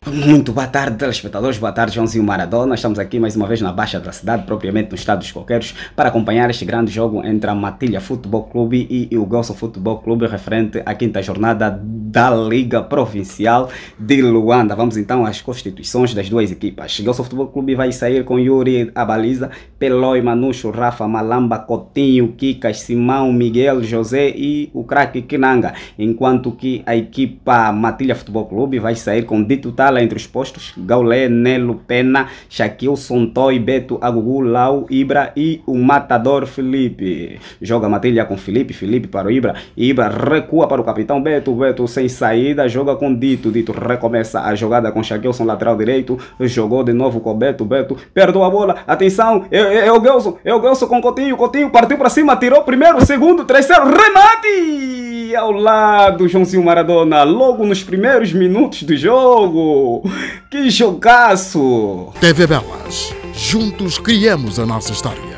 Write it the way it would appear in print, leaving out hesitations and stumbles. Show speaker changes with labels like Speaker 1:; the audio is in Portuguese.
Speaker 1: Muito boa tarde, telespectadores, boa tarde, Joãozinho Maradona. Estamos aqui mais uma vez na Baixa da Cidade, propriamente no estado dos Coqueiros, para acompanhar este grande jogo entre a Matilha Futebol Clube e o Gelson Futebol Clube, referente à quinta jornada da Liga Provincial de Luanda. Vamos então às constituições das duas equipas. Gelson Futebol Clube vai sair com Yuri à baliza, Pelói, Manucho, Rafa, Malamba, Coutinho, Kikas, Simão, Miguel, José e o craque Kinanga. Enquanto que a equipa Matilha Futebol Clube vai sair com Dito Tala entre os postos, Gaulé, Nelo, Pena, Shaquilson, Toy, Beto, Agugu, Lau, Ibra e o matador Felipe. Joga Matilha com Felipe, Felipe para o Ibra, Ibra recua para o capitão Beto, Beto sem saída, joga com Dito, Dito recomeça a jogada com Shaquilson, lateral direito, jogou de novo com Beto, Beto perdeu a bola, atenção, é o Gelson com Coutinho, Coutinho partiu para cima, tirou primeiro, segundo, terceiro, remate! Ao lado, Joãozinho Maradona, logo nos primeiros minutos do jogo. Que jogaço!
Speaker 2: TV Belas. Juntos criamos a nossa história.